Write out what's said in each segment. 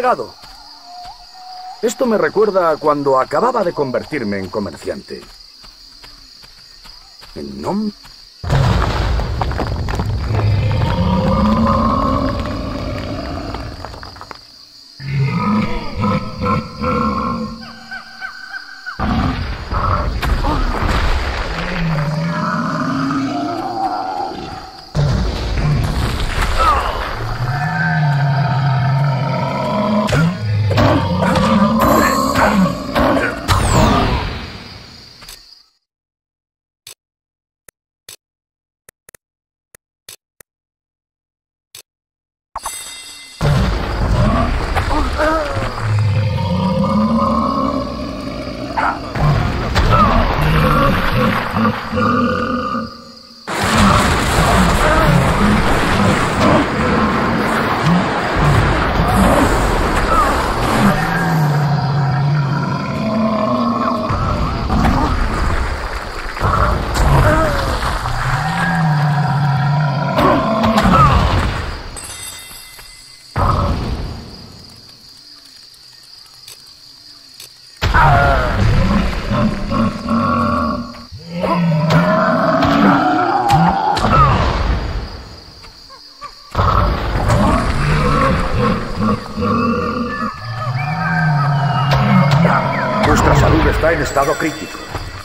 llegado. Esto me recuerda a cuando acababa de convertirme en comerciante. En nombre... Vuestra salud está en estado crítico.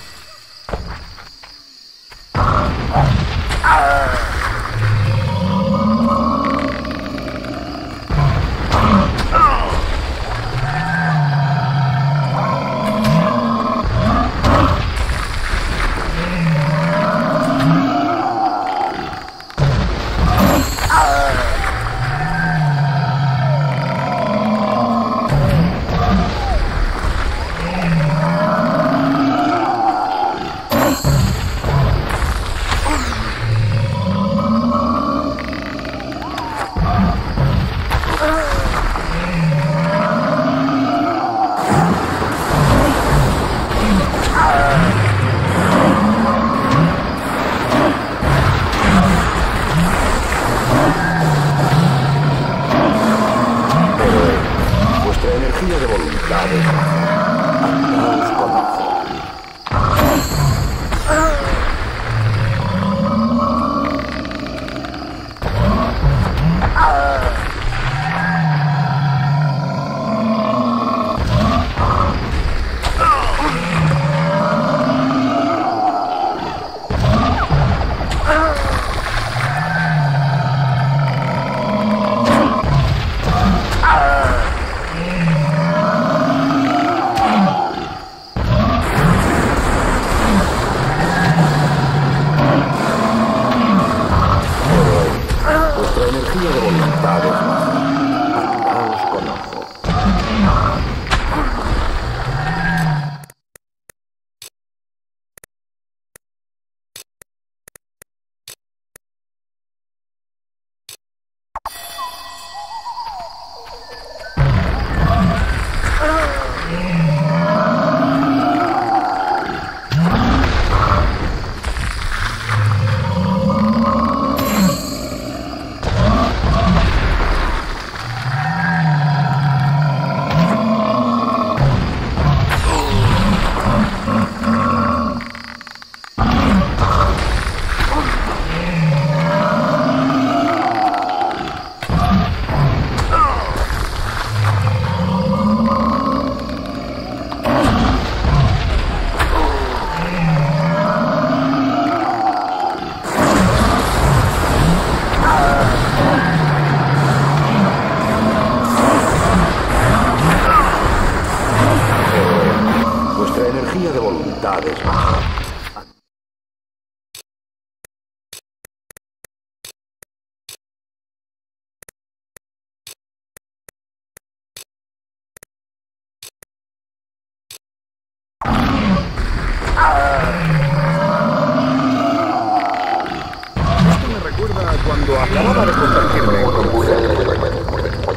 Cuando acababa de convertirme en comerciante.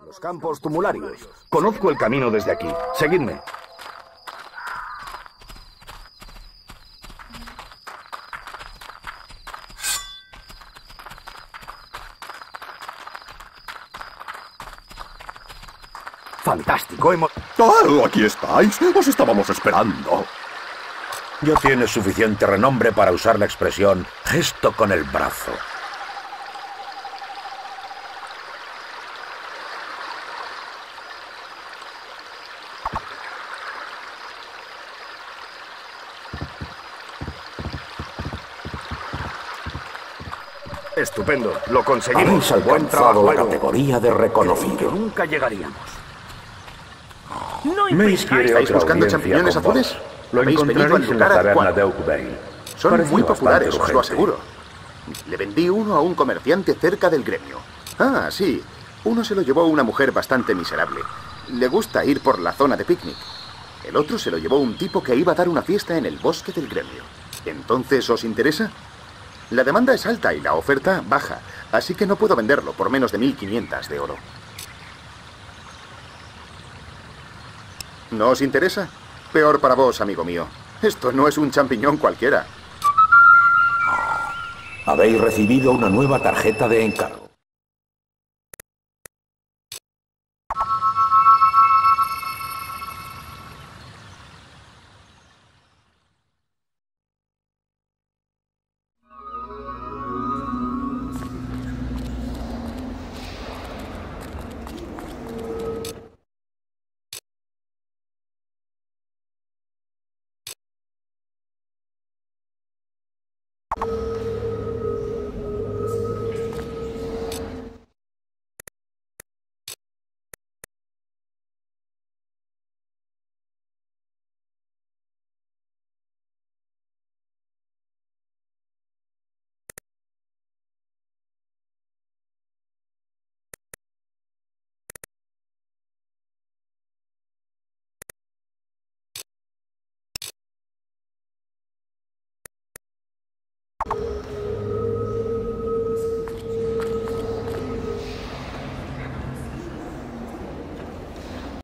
Los campos tumularios. Conozco el camino desde aquí. Seguidme. Fantástico, ¡Ah, aquí estáis! ¡Os estábamos esperando! Ya tienes suficiente renombre para usar la expresión gesto con el brazo. Estupendo, lo conseguimos. Habéis Buen alcanzado trabajo, la héroe. categoría de reconocido. Nunca llegaríamos. Mace quiere ¿Estáis otra buscando audiencia champiñones con vos. azules? Lo Habéis venido al encontraréis en la lugar taberna adecuado. de Oakvale. Son Parecía muy bastante populares, os lo urgente. aseguro. Le vendí uno a un comerciante cerca del gremio. Ah, sí. Uno se lo llevó una mujer bastante miserable. Le gusta ir por la zona de picnic. El otro se lo llevó un tipo que iba a dar una fiesta en el bosque del gremio. ¿Entonces os interesa? La demanda es alta y la oferta baja, así que no puedo venderlo por menos de 1500 de oro. ¿No os interesa? Peor para vos, amigo mío. Esto no es un champiñón cualquiera. Habéis recibido una nueva tarjeta de encargo.